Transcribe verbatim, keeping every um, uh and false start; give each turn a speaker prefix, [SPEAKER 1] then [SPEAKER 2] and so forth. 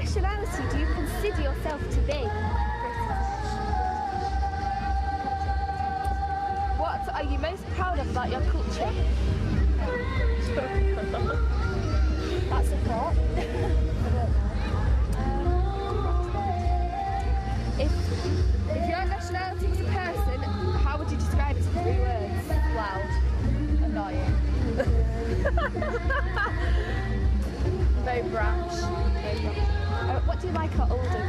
[SPEAKER 1] nationality do you consider yourself to be? What are you most proud of about your culture? That's a thought. I don't know. If, if your nationality was a person, how would you describe it in three words? Loud. Annoying. Very brash. Very brash. Uh, what do you like about older